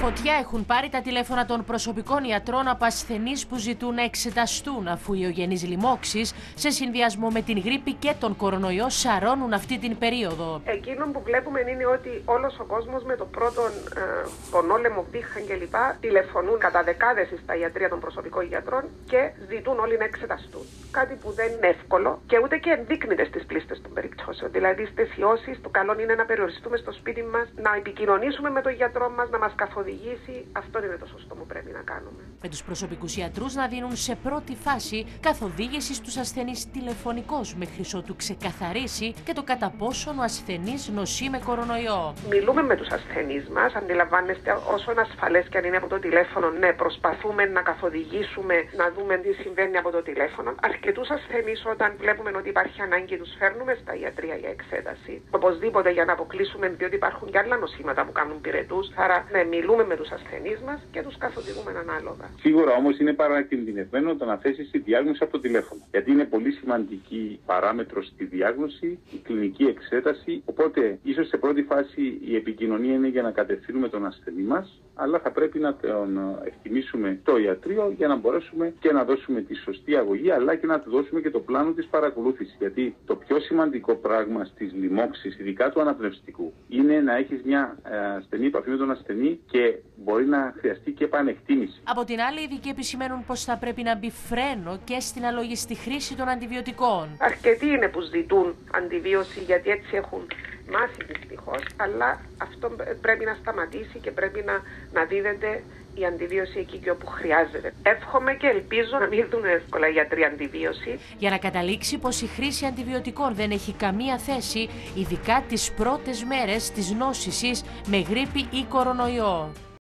Φωτιά έχουν πάρει τα τηλέφωνα των προσωπικών ιατρών από ασθενείς που ζητούν να εξεταστούν, αφού οι ογενείς λοιμώξεις σε συνδυασμό με την γρίπη και τον κορονοϊό σαρώνουν αυτή την περίοδο. Εκείνο που βλέπουμε είναι ότι όλος ο κόσμος με το πρώτο πονόλεμο, βήχαν κλπ. Τηλεφωνούν κατά δεκάδες στα ιατρεία των προσωπικών γιατρών και ζητούν όλοι να εξεταστούν. Κάτι που δεν είναι εύκολο και ούτε και ενδείκνυται στις πλήστες των περιπτώσεων. Δηλαδή, στις ιώσεις, το καλό είναι να περιοριστούμε στο σπίτι μας, να επικοινωνήσουμε με τον γιατρό μας, να μας καθοδηγήσει. Αυτό είναι το σωστό που πρέπει να κάνουμε. Με τους προσωπικούς ιατρούς να δίνουν σε πρώτη φάση καθοδήγηση στους ασθενείς τηλεφωνικώς, μέχρι ότου ξεκαθαρίσει και το κατά πόσον ο ασθενής νοσεί με κορονοϊό. Μιλούμε με τους ασθενείς μας, αντιλαμβάνεστε, όσο ασφαλές και αν είναι από το τηλέφωνο, ναι, προσπαθούμε να καθοδηγήσουμε, να δούμε τι συμβαίνει από το τηλέφωνο. Αρκετούς ασθενείς, όταν βλέπουμε ότι υπάρχει ανάγκη, τους φέρνουμε στα ιατρεία για εξέταση. Οπωσδήποτε για να αποκλείσουμε, διότι υπάρχουν και άλλα νοσήματα που κάνουν πυρετούς. Άρα, ναι, μιλούμε με τους ασθενείς μας και τους καθοδηγούμε ανάλογα. Σίγουρα όμως είναι παρακινδυνευμένο το να θέσεις τη διάγνωση από το τηλέφωνο. Γιατί είναι πολύ σημαντική παράμετρος στη διάγνωση, η κλινική εξέταση. Οπότε, ίσως σε πρώτη φάση η επικοινωνία είναι για να κατευθύνουμε τον ασθενή μας, αλλά θα πρέπει να τον εκτιμήσουμε στο ιατρείο για να μπορέσουμε και να δώσουμε τη σωστή αγωγή, αλλά και να του δώσουμε και το πλάνο της παρακολούθησης. Γιατί το πιο σημαντικό πράγμα στις λοιμώξεις, ειδικά του αναπνευστικού, είναι να έχεις μια στενή επαφή με τον ασθενή και μπορεί να χρειαστεί και επανεκτίμηση. Από την άλλη, οι ειδικοί επισημαίνουν πως θα πρέπει να μπει φρένο και στην αλογιστή χρήση των αντιβιωτικών. Αρκετοί είναι που ζητούν αντιβίωση γιατί έτσι έχουν μάθει δυστυχώς, αλλά αυτό πρέπει να σταματήσει και πρέπει να δίδεται η αντιβίωση εκεί και όπου χρειάζεται. Εύχομαι και ελπίζω να μην δουν εύκολα οι γιατροί αντιβίωση. Για να καταλήξει πως η χρήση αντιβιωτικών δεν έχει καμία θέση, ειδικά τις πρώτες μέρες της νόσησης με γρίπη ή κορονοϊό.